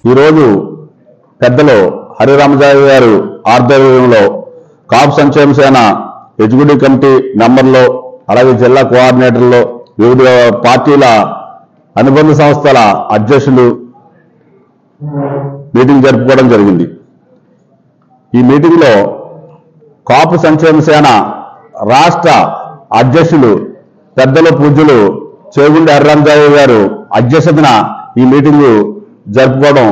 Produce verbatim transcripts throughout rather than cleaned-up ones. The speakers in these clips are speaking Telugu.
ఈరోజు పెద్దలు హరిరామజాయి గారు ఆధ్వర్యంలో కాపు సంక్షేమ సేన ఎగ్జిక్యూటివ్ కమిటీ మెంబర్లు అలాగే జిల్లా కోఆర్డినేటర్లు వివిధ పార్టీల అనుబంధ సంస్థల అధ్యక్షులు మీటింగ్ జరుపుకోవడం జరిగింది। ఈ మీటింగ్లో కాపు సంక్షేమ సేన రాష్ట్ర అధ్యక్షులు పెద్దలు పూజ్యులు చేగుండి హరిరామజాయి గారు అధ్యక్షతన ఈ మీటింగు జరుపుకోవడం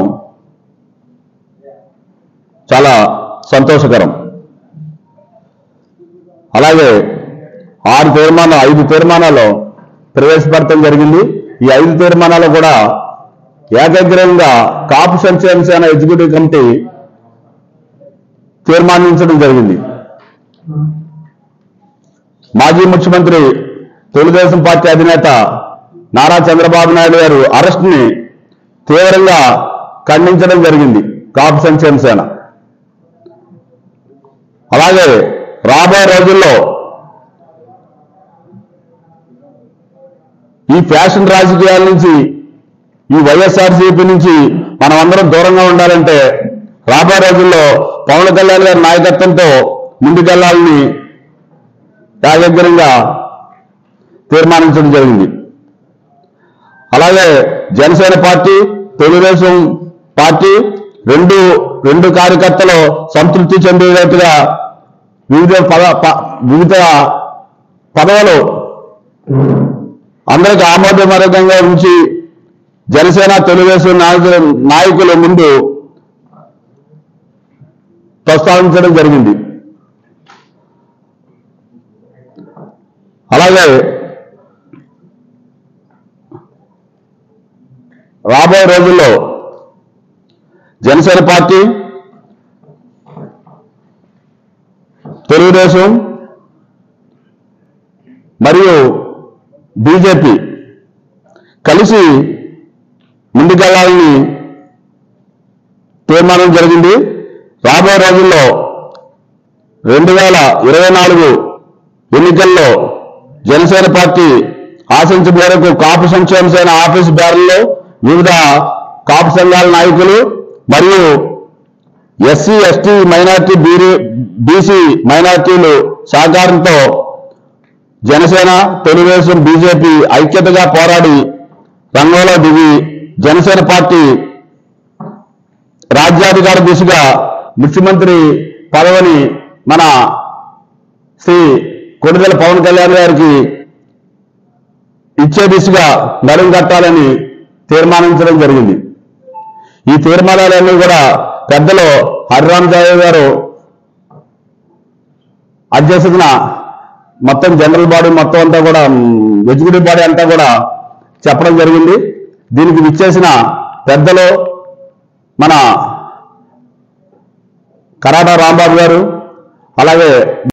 చాలా సంతోషకరం। అలాగే ఆరు తీర్మానాలు ఐదు తీర్మానాలు ప్రవేశపెట్టడం జరిగింది। ఈ ఐదు తీర్మానాలు కూడా ఏకగ్రీవంగా కాపు సంక్షేమ సేన ఎగ్జిక్యూటివ్ కమిటీ తీర్మానించడం జరిగింది। మాజీ ముఖ్యమంత్రి తెలుగుదేశం పార్టీ అధినేత నారా చంద్రబాబు నాయుడు గారు అరెస్ట్ని తీవ్రంగా ఖండించడం జరిగింది కాపు సంక్షేమ సేన। అలాగే రాబోయే రోజుల్లో ఈ ఫ్యాషన్ రాజకీయాల నుంచి ఈ వైఎస్ఆర్సీపీ నుంచి మనం అందరం దూరంగా ఉండాలంటే రాబోయే రోజుల్లో పవన్ కళ్యాణ్ గారి నాయకత్వంతో ముందుకెళ్లాలని ఏకగ్రీవంగా తీర్మానించడం జరిగింది। అలాగే జనసేన పార్టీ తెలుగుదేశం పార్టీ రెండు రెండు కార్యకర్తలు సంతృప్తి చెందేటట్టుగా వివిధ పద వివిధ పదవులు అందరికీ ఆమోదయోగ్యంగా ఉంచి జనసేన తెలుగుదేశం నాయకుల నాయకుల ముందు ప్రస్తావించడం జరిగింది। అలాగే రాబోయే రోజుల్లో జనసేన పార్టీ తెలుగుదేశం మరియు బీజేపీ కలిసి ముందుకెళ్లాలని తీర్మానం జరిగింది। రాబోయే రోజుల్లో రెండు వేల ఇరవై నాలుగు ఎన్నికల్లో జనసేన పార్టీ ఆశించిన మేరకు కాపు సంక్షేమ సేన ఆఫీసు బేరల్లో వివిధ కాపు సంఘాల నాయకులు మరియు ఎస్సీ ఎస్టీ మైనార్టీ బీసీ మైనార్టీలు సహకారంతో జనసేన తెలుగుదేశం బీజేపీ ఐక్యతగా పోరాడి రంగంలో దిగి జనసేన పార్టీ రాజ్యాధికార దిశగా ముఖ్యమంత్రి పదవిని మన శ్రీ కొణిదెల పవన్ కళ్యాణ్ గారికి ఇచ్చే దిశగా నడుం కట్టాలని తీర్మానించడం జరిగింది। ఈ తీర్మానాలన్నీ కూడా పెద్దలు హరిరామజాయి గారు అధ్యక్షతన మొత్తం జనరల్ బాడీ మొత్తం అంతా కూడా ఎగ్జిక్యూటివ్ బాడీ అంతా కూడా చెప్పడం జరిగింది। దీనికి విచ్చేసిన పెద్దలు మన కరాట రాంబాబు గారు అలాగే